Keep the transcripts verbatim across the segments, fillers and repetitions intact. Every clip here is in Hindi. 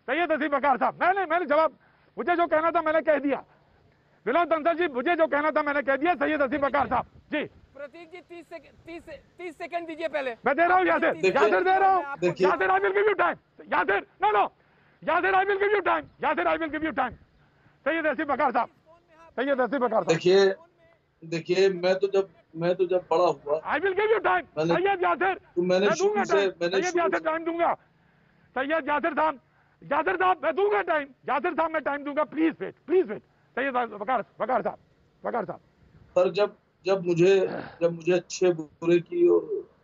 सैयद असीम बकार साहब, मैंने मैंने जवाब, मुझे जो कहना था मैंने कह दिया। विनोद बंसल जी, मुझे जो कहना था मैंने कह दिया। सैयद असीम बकार साहब जी। प्रतीक जी तीस सेकंड तीस तीस सेकंड दीजिए पहले। मैं दे रहा हूँ यासिर, यासिर दे रहा हूँ। Yasir I will give you time. Yasir no no Yasir I will give you time. Yasir I will give you time. Syed Asim Baqar sahab, Syed Asim Baqar साहब। देखिए देखिए मैं तो जब मैं तो जब बड़ा हुआ, I will give you time. Syed Yasir, तो मैंने मैं दूंगा टाइम। मैंने सैयद यासिर टाइम दूंगा। सैयद यासिर साहब, यासिर साहब मैं दूंगा टाइम। यासिर साहब मैं टाइम दूंगा। Please wait, please wait. Syed Baqar Baqar साहब, बकार साहब। पर जब जब मुझे जब मुझे अच्छे बुरे की और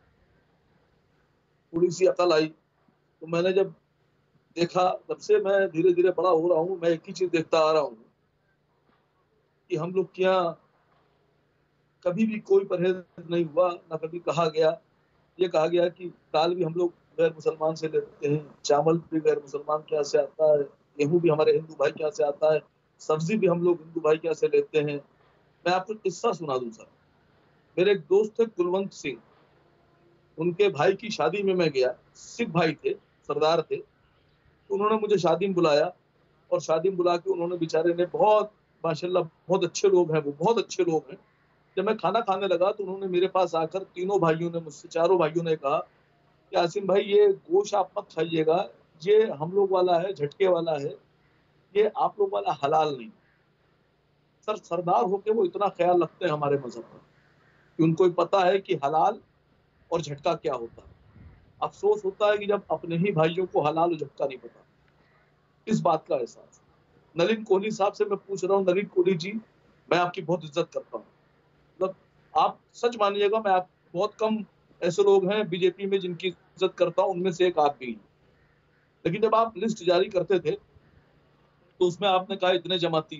थोड़ी सी अकल आई, तो मैंने जब देखा, तब से मैं धीरे धीरे बड़ा हो रहा हूँ। मैं एक ही चीज देखता आ रहा हूँ कि हम लोग के यहाँ कभी भी कोई परहेज नहीं हुआ, ना कभी कहा गया। ये कहा गया कि दाल भी हम लोग गैर मुसलमान से लेते हैं, चावल भी गैर मुसलमान के यहाँ से आता है, गेहूं भी हमारे हिंदू भाई के यहाँ से आता है, सब्जी भी हम लोग हिंदू भाई के यहाँ से लेते हैं। मैं आपको किस्सा सुना दूं सर। मेरे एक दोस्त थे कुलवंत सिंह, उनके भाई की शादी में मैं गया। सिख भाई थे, सरदार थे। तो उन्होंने मुझे शादी में बुलाया, और शादी में बुला के उन्होंने बेचारे ने बहुत माशाल्लाह, बहुत अच्छे लोग हैं वो, बहुत अच्छे लोग हैं। जब मैं खाना खाने लगा तो उन्होंने मेरे पास आकर, तीनों भाइयों ने मुझसे, चारों भाइयों ने कहा कि आसिम भाई ये गोश्त आप मत खाइएगा, ये हम लोग वाला है, झटके वाला है, ये आप लोग वाला हलाल नहीं। सर सरदार होके वो इतना ख्याल रखते हैं हमारे मजहब पर कि उनको पता है कि हलाल और झटका क्या होता है। अफसोस होता है कि जब अपने ही भाइयों को हलाल और झटका नहीं पता। इस बात का एहसास नलिन कोहली साहब से मैं पूछ रहा हूँ। नलिन कोहली जी, मैं आपकी बहुत इज्जत करता हूँ, मतलब आप सच मानिएगा, मैं आप बहुत कम ऐसे लोग हैं बीजेपी में जिनकी इज्जत करता हूँ, उनमें से एक आप भी हैं। लेकिन जब आप लिस्ट जारी करते थे तो उसमें आपने कहा इतने जमाती।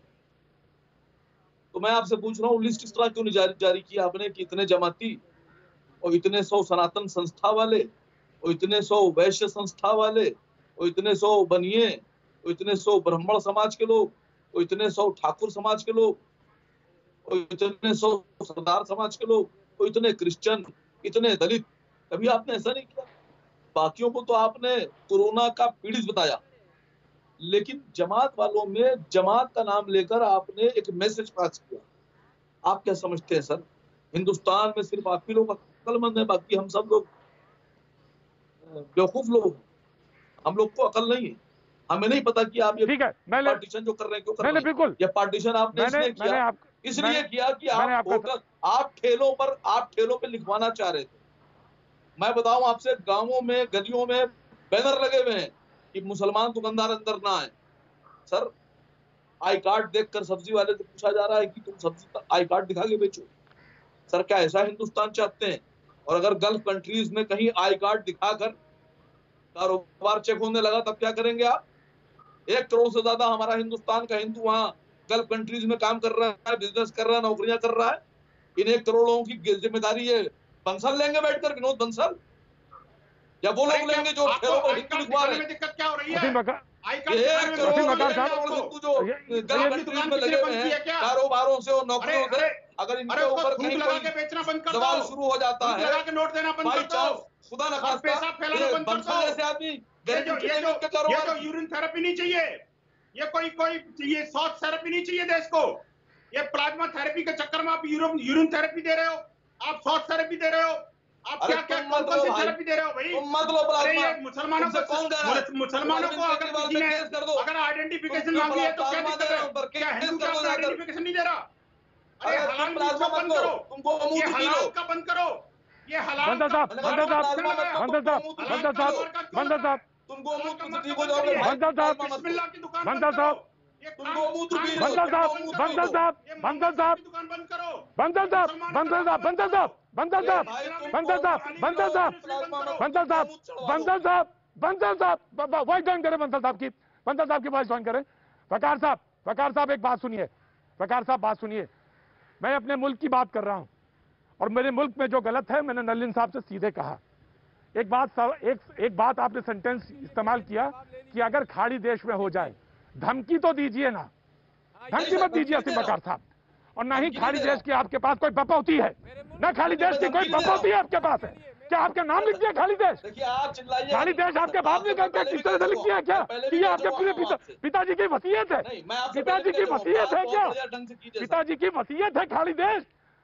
तो मैं आपसे पूछ रहा हूँ, लिस्ट इस तरह क्यों नहीं जारी जारी की आपने कि इतने जमाती और इतने सौ सनातन संस्था वाले और इतने सौ वैश्य संस्था वाले और इतने सौ बनिए और इतने सौ ब्राह्मण समाज के लोग और इतने सौ ठाकुर समाज के लोग और इतने सौ सरदार समाज के लोग और इतने क्रिश्चियन, इतने दलित। कभी आपने ऐसा नहीं किया। बाकियों को तो आपने कोरोना का पीड़ित बताया, लेकिन जमात वालों में जमात का नाम लेकर आपने एक मैसेज पास किया। आप क्या समझते हैं सर, हिंदुस्तान में सिर्फ आप ही लोग अक्लमंद है, बाकी हम सब लोग बेवकूफ लोग, हम लोग को अकल नहीं है। हमें नहीं पता कि आप ये ठीक है, मैंने पार्टीशन जो कर रहे हैं क्यों कर मैंने रहे हैं। बिल्कुल ये पार्टीशन आपने मैंने इसलिए मैंने किया आप इसलिए मैंने, किया कि आप होटल, आप ठेलों पर आप ठेलों पे लिखवाना चाह रहे थे। मैं बताऊं आपसे, गांवों में गलियों में बैनर लगे हुए हैं कि मुसलमान दुकानदार अंदर ना आए। सर आई कार्ड देखकर सब्जी वाले से पूछा जा रहा है कि तुम सब्जी का आई कार्ड दिखा के बेचो। सर क्या ऐसा हिंदुस्तान चाहते हैं? और अगर गल्फ कंट्रीज में कहीं आई कार्ड दिखाकर कारोबार चेक होने लगा तब क्या करेंगे आप? एक करोड़ से ज्यादा हमारा हिंदुस्तान का हिंदू वहां गल्फ कंट्रीज में काम कर रहा है, बिजनेस कर रहा है, नौकरियां कर रहा है। इन एक करोड़ लोगों की जिम्मेदारी ये बंसल लेंगे बैठकर, विनोद बंसल, या वो लोग लेंगे जो ठेलों पर हिंदू लिखवा रहे हैं? दिक्कत क्या हो रही है? एक करोड़ हिंदू जो गल्फ कंट्रीज में लगे हुए हैं कारोबारों से और नौकरियों से, अगर इनके ऊपर कहीं कोई सवाल शुरू हो जाता है, लगा के नोट देना बंद कर दो, खुदा न खास्ता पैसा फैलाना बंद कर दो। जैसे आदमी ये जो ये जो ये जो यूरिन थेरेपी नहीं चाहिए, ये कोई कोई ये शॉर्ट थेरेपी नहीं चाहिए देश को। ये प्लाज्मा थेरेपी के चक्कर में आप यूरिन थेरेपी दे रहे हो, आप शॉर्ट थेरेपी दे रहे हो, आप क्या क्या कौन कौन सी थेरेपी दे रहे हो भाई? अरे ये मुसलमानों को मुसलमानों को अगर किसी ने अगर आइडेंटिफिकेशन मांगी है तो क्या दिक्कत है? क्या हिंदू का आइडेंटिफिकेशन नहीं दे रहा? अरे हलाल का बंद करो, तुमको ये हलाल का बंद करो, ये हलाल बंदर साहब, बंदर साहब, बंदर साहब, बंदर साहब, बंदर साहब, तुमको मूत्र ठीक हो जाओगे। बंदर साहब, बिस्मिल्लाह की दुकान बंदर साहब, तुमको मूत्र पी बंदर साहब, बंदर साहब, बंदर साहब, दुकान बंद करो, बंदर साहब, बंदर साहब, बंदर साहब, बंदर साहब, बंदर साहब, बंदर साहब, बंदर साहब, बंदर साहब, बंदर साहब, वॉइस ज्वाइन करें बंदर साहब की, बंदर साहब की वॉइस ज्वाइन करें। वकार साहब, वकार साहब एक बात सुनिए, वकार साहब बात सुनिए। मैं अपने मुल्क की बात कर रहा हूं और मेरे मुल्क में जो गलत है मैंने नलिन साहब से सीधे कहा। एक बात एक एक बात आपने सेंटेंस इस्तेमाल किया कि अगर खाड़ी देश में हो जाए, धमकी तो दीजिए ना, धमकी मत दीजिए असीम बकार साहब। और ना ही खाड़ी देश की आपके पास कोई बपौती है, ना खाड़ी देश की कोई बपौती है आपके पास है। क्या आपका नाम लिख दिया खाली देश? देखिए आप चिल्लाइए, खाली देश आपके बाप ने करके किस तरह से लिख दिया क्या कि ये आपके पूरे पिता, पिताजी की वसीयत है? पिताजी की वसीयत है क्या? पिताजी की वसीयत है खाली देश?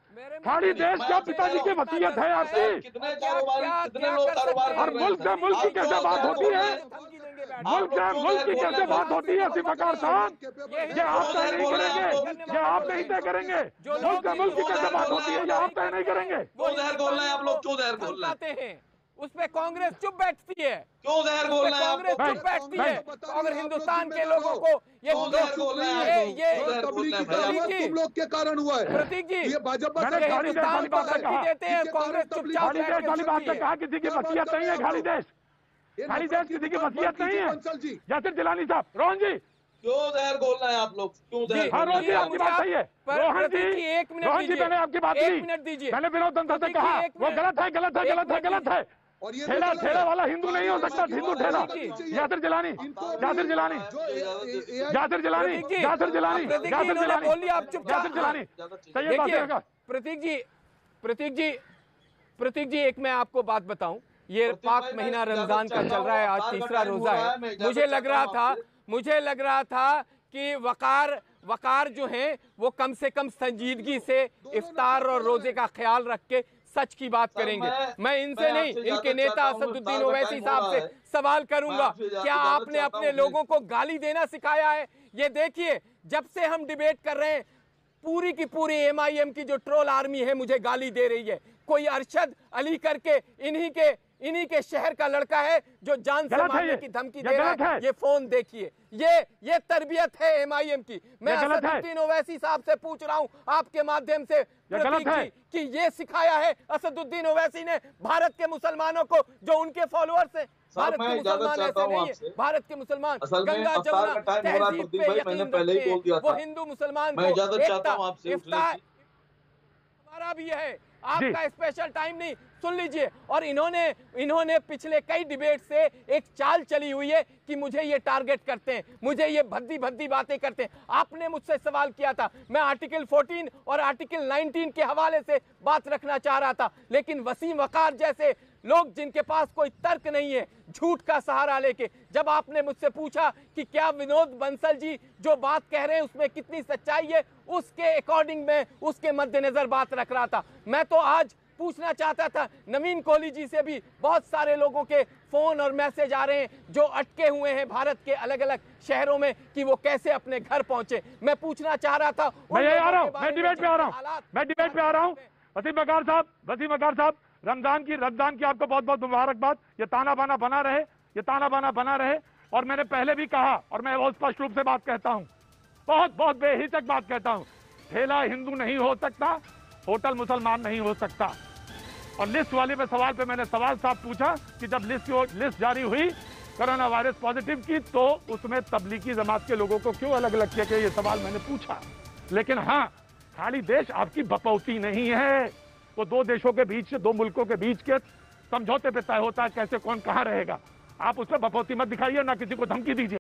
खाली देश क्या पिताजी की वसीयत है आपकी? कितने कारोबार कितने लोग कारोबार और मुल्क से मुल्क की कैसे बात होती है? मुल्क से मुल्क की कैसे बात होती है सिफाकार साहब? ये आप तय नहीं करेंगे, ये आप नहीं तय करेंगे। मुल्क से मुल्क की कैसे बात होती है, ये आप तय नहीं करेंगे। क्यों जहर घोल रहे हैं आप लोग? क्यों जहर घोल रहे हैं? उस पे कांग्रेस चुप बैठती है, क्यों जहर घोल रहे हैं आप कांग्रेस लोग? चुप बैठती है। अगर हिंदुस्तान के लोगों को ये क्यों जहर घोल रहे हैं आप ये लोग? ये क्यों जहर घोल रहे हैं भाई? तबलीगी तुम लोग के कारण हुआ है। प्रतीक जी, ये भाजपा मैंने सरकार खाली देश वाली बात पे कहा, देते हैं, कांग्रेस चुपचाप खाली देश वाली बात पे बैठ कहा किसी की वसीयत नहीं है खाली देश। ये खाली नफरत देश की किसी की दुकान वसीयत बंद नहीं कीजिए, है। बंसल जी। यासिर जिलानी साहब, रोहन जी, क्यों जहर घोल रहे हैं आप लोग? क्यों जहर हाँ घोल रोहन रहे जी हैं? आपकी बात सही है। पर रोहन प्रतीक जी, जी, एक मिनट रोहन जी दीजिए। मैंने आपकी बात एक ली, मिनट दीजिए। मैंने विनोद दंता से प्रतीक जी, कहा एक वो मिनट। गलत है, गलत है, एक गलत है, मिनट गलत है। और ये ठेला भी ठेला गलत वाला है। हिंदू नहीं हो सकता, हिंदू ठेला। यासिर जिलानी, यासिर जिलानी, जो ए- ए- ए- यासिर जिलानी, प्रतीक जी, यासिर जिलानी, प्रतीक जी, यासिर इन्होंने जिलानी, बोल दिया, आप चुपचाप। यासिर जिलानी, सही बात देखिए है। प्रतीक जी, प्रतीक जी, प्रतीक जी, एक मैं आपको बात बताऊं, ये प्रतीक पाक भाई, मैं महीना इजाजत रमजान का चाहता चल हूं, रहा है, आज अवतार का तीसरा टाइम रोजा हुआ है, है। मैं इजाजत मुझे लग चाहता रहा हूं था आपसे। मुझे लग रहा था कि वकार वकार जो है वो कम से कम संजीदगी से इफ्तार और रोजे का ख्याल रख के सच की बात सर, करेंगे। मैं- मैं इनसे मैं नहीं, आपसे इनके इजाजत नेता चाहता हूं, असदुद्दीन इफ्तार का ओवैसी टाइम साहब हो से रहा है। सवाल मैं करूंगा, आपसे इजाजत क्या चाहता आपने हूं, अपने प्लीज। लोगों को गाली देना सिखाया है? ये देखिए, जब से हम डिबेट कर रहे हैं, पूरी की पूरी एमआईएम की जो ट्रोल आर्मी है मुझे गाली दे रही है। कोई अरशद अली करके इन्हीं के इन्हीं के शहर का लड़का है जो जान से गलत है मारने ये। की धमकी ये दे रहा गलत है। है। ये फोन देखिए, ये ये तरबियत है एमआईएम की। मैं ये गलत है। असदुद्दीन ओवैसी साहब से पूछ रहा हूं आपके माध्यम से, गलत प्रतीक है। जी, कि ये सिखाया है असदुद्दीन ओवैसी ने भारत के मुसलमानों को, जो उनके फॉलोअर्स हैं। भारत मैं के इजाजत मुसलमान चाहता ऐसे हूं नहीं है, आपसे। भारत के मुसलमान असल में गंगा अफ्तार जमुना का टाइम हो रहा है, तहजीब प्रदीप पे भाई, यकीन मैंने पहले ही रखते हैं। बोल दिया वो था। हिंदू मुसलमान मैं को इजाजत चाहता हूं आपसे उठने इफ्तार की। हमारा भी है, आपका स्पेशल टाइम नहीं। सुन लीजिए, और इन्होंने इन्होंने पिछले कई डिबेट से एक चाल चली हुई है कि मुझे ये टारगेट करते हैं, मुझे ये भद्दी भद्दी बातें करते हैं। आपने मुझसे सवाल किया था, मैं आर्टिकल चौदह और आर्टिकल उन्नीस के हवाले से बात रखना चाह रहा था, लेकिन वसीम वकार जैसे लोग जिनके पास कोई तर्क नहीं है, झूठ का सहारा लेके, जब आपने मुझसे पूछा कि क्या विनोद बंसल जी जो बात कह रहे हैं उसमें कितनी सच्चाई है, उसके अकॉर्डिंग में उसके मद्देनजर बात रख रहा था। मैं तो आज पूछना चाहता था, नवीन कोहली जी से भी बहुत सारे लोगों के फोन और मैसेज आ रहे हैं जो अटके हुए हैं भारत के अलग अलग शहरों में, कि वो कैसे अपने घर पहुंचे। मैं पूछना चाह रहा था, मैं ये आ रहा हूँ, मैं डिबेट पे आ रहा हूँ, मैं डिबेट पे आ रहा हूँ। वसीम वकार साहब, वसीम वकार साहब, रमजान की रमजान की आपको बहुत बहुत मुबारकबाद। ये ताना बाना बना रहे, ये ताना बाना बना रहे। और मैंने पहले भी कहा, और मैं बहुत स्पष्ट रूप से बात कहता हूँ, बहुत बहुत बेहिचक बात कहता हूँ, ठेला हिंदू नहीं हो सकता, होटल मुसलमान नहीं हो सकता। और लिस्ट वाले पे सवाल पे मैंने सवाल साहब पूछा कि जब लिस्ट लिस्ट जारी हुई कोरोना वायरस पॉजिटिव की, तो उसमें तबलीगी जमात के लोगों को क्यों अलग अलग किया गया, ये सवाल मैंने पूछा। लेकिन हाँ, खाली देश आपकी बपौती नहीं है, वो दो देशों के बीच, दो मुल्कों के बीच के समझौते पे तय होता है कैसे कौन कहाँ रहेगा। आप उस पर बपौती मत दिखाइए, ना किसी को धमकी दीजिए।